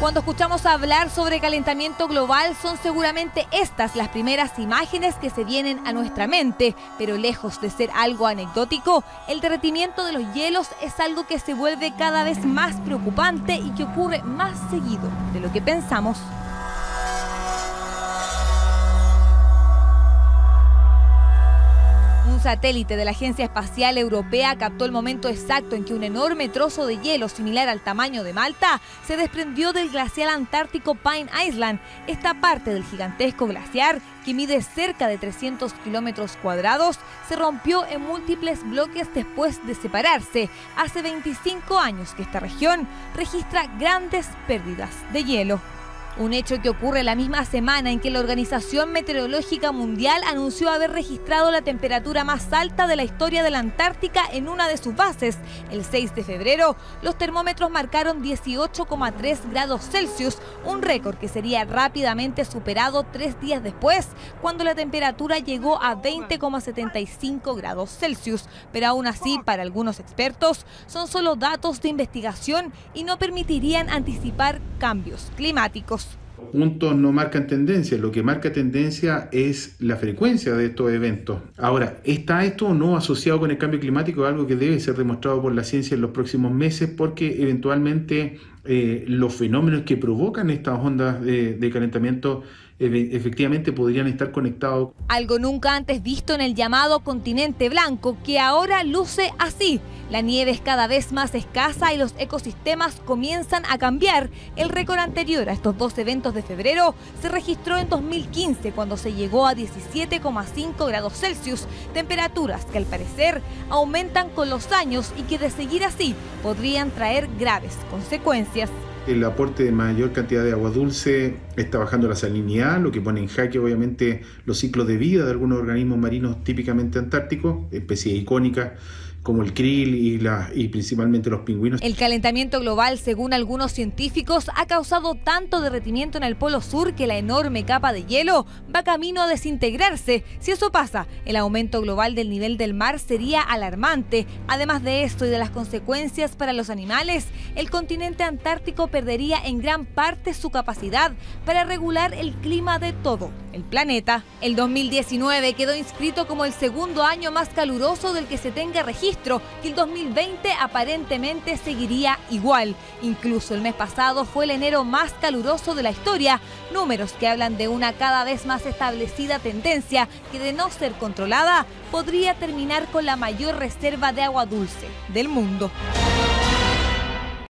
Cuando escuchamos hablar sobre calentamiento global, son seguramente estas las primeras imágenes que se vienen a nuestra mente, pero lejos de ser algo anecdótico, el derretimiento de los hielos es algo que se vuelve cada vez más preocupante y que ocurre más seguido de lo que pensamos. Un satélite de la Agencia Espacial Europea captó el momento exacto en que un enorme trozo de hielo similar al tamaño de Malta se desprendió del glaciar antártico Pine Island. Esta parte del gigantesco glaciar, que mide cerca de 300 kilómetros cuadrados, se rompió en múltiples bloques después de separarse. Hace 25 años que esta región registra grandes pérdidas de hielo. Un hecho que ocurre la misma semana en que la Organización Meteorológica Mundial anunció haber registrado la temperatura más alta de la historia de la Antártica en una de sus bases. El 6 de febrero, los termómetros marcaron 18,3 grados Celsius, un récord que sería rápidamente superado 3 días después, cuando la temperatura llegó a 20,75 grados Celsius. Pero aún así, para algunos expertos, son solo datos de investigación y no permitirían anticipar cambios climáticos. Puntos no marcan tendencia, lo que marca tendencia es la frecuencia de estos eventos. Ahora, ¿está esto o no asociado con el cambio climático? Algo que debe ser demostrado por la ciencia en los próximos meses, porque eventualmente los fenómenos que provocan estas ondas de calentamiento efectivamente podrían estar conectados. Algo nunca antes visto en el llamado continente blanco, que ahora luce así. La nieve es cada vez más escasa y los ecosistemas comienzan a cambiar. El récord anterior a estos dos eventos de febrero se registró en 2015, cuando se llegó a 17,5 grados Celsius, temperaturas que al parecer aumentan con los años y que de seguir así podrían traer graves consecuencias. El aporte de mayor cantidad de agua dulce está bajando la salinidad, lo que pone en jaque obviamente los ciclos de vida de algunos organismos marinos típicamente antárticos, especies icónicas como el krill y principalmente los pingüinos. El calentamiento global, según algunos científicos, ha causado tanto derretimiento en el Polo Sur que la enorme capa de hielo va camino a desintegrarse. Si eso pasa, el aumento global del nivel del mar sería alarmante. Además de esto y de las consecuencias para los animales, el continente antártico perdería en gran parte su capacidad para regular el clima de todo el planeta. El 2019 quedó inscrito como el segundo año más caluroso del que se tenga registro, y el 2020 aparentemente seguiría igual. Incluso el mes pasado fue el enero más caluroso de la historia, números que hablan de una cada vez más establecida tendencia que, de no ser controlada, podría terminar con la mayor reserva de agua dulce del mundo.